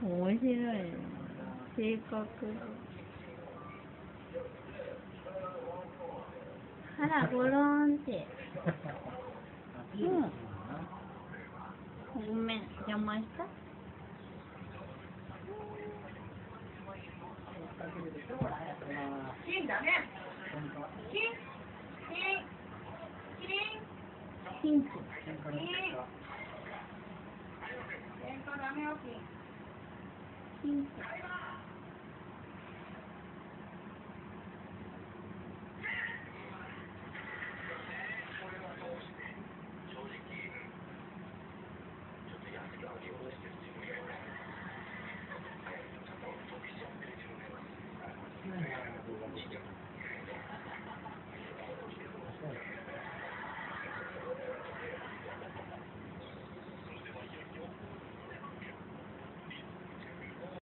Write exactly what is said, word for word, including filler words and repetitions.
面白いね。性格。あら、ゴロンって。うん。ごめん、邪魔した？キンダメ。キン。キン。キリン。キン。キン。喧嘩ダメよ、キン。キン。